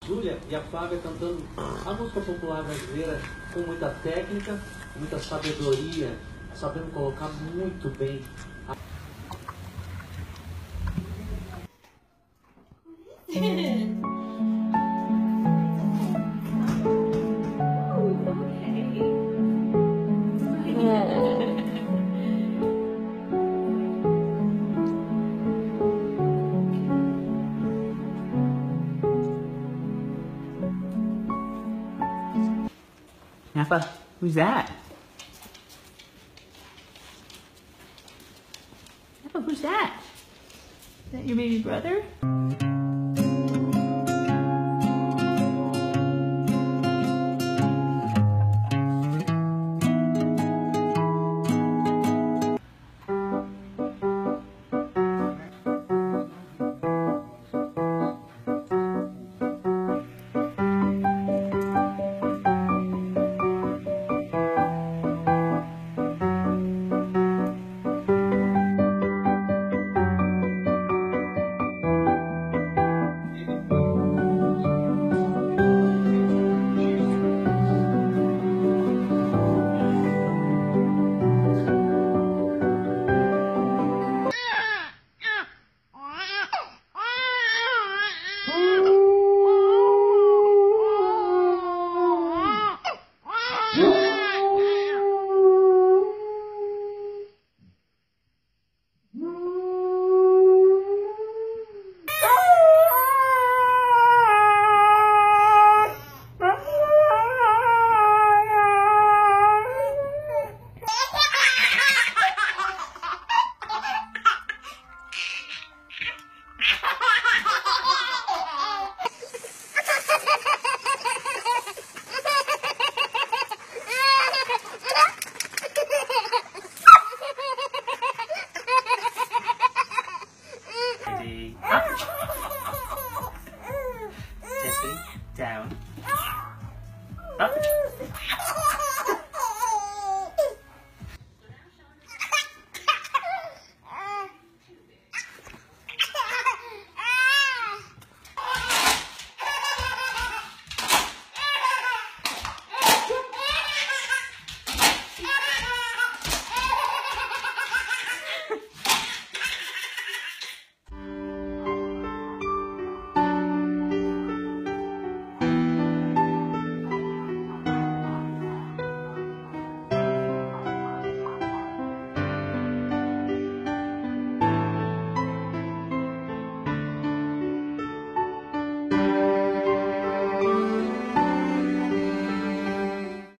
Júlia e a Flávia cantando a música popular brasileira com muita técnica, muita sabedoria, sabendo colocar muito bem. Nappa, who's that? Nappa, who's that? Is that your baby brother? Up. Down. Up.